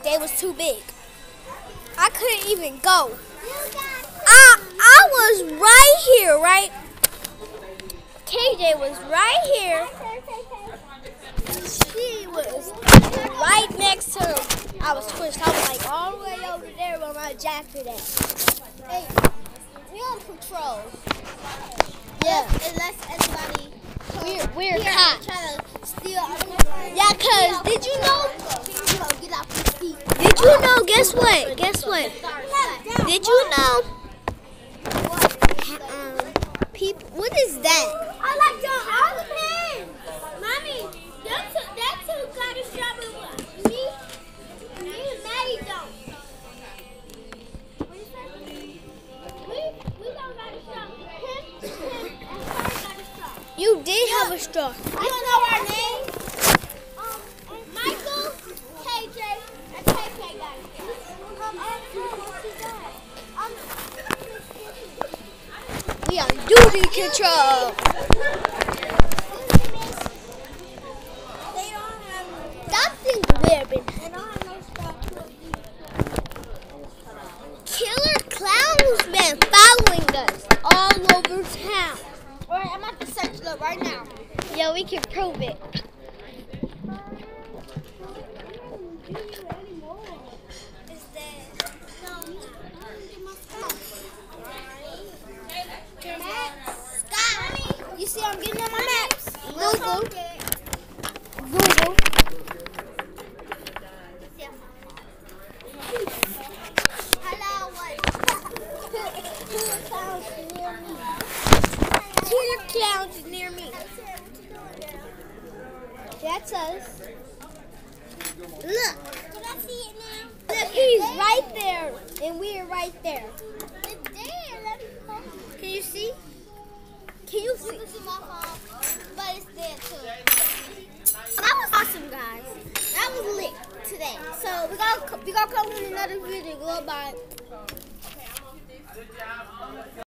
they was too big. I couldn't even go. I was right here, right? KJ was right here. She was right next to him. I was twitched. I was like all the way over there where my jacket at. Hey, we on patrol. Yeah. Unless anybody we're hot. Try to steal. Yeah, cause did you know? Did you know? Guess what? Guess what? Did you know? People. What is that? I like your Olive. Mommy, that's who got a strawberry one. Me and Maddie don't. What you say? We don't got a straw. Him and her got a straw. You did have a straw. You don't know our names? Michael, KJ, and KK got a straw. We on duty control. Stop thinking weird. Killer Clown's been following us all over town. Alright, I'm at the search look right now. Yeah, we can prove it. You see, I'm getting on my maps. Google. Hello, Killer Clowns near me. That's us. Look. Can I see it now? Look, he's right there, and we're right there. It's there. Let me hold it. Can you see? Can you see? You can see my phone, but it's there too. That was awesome, guys. That was lit today. So we gonna come with another video. Goodbye.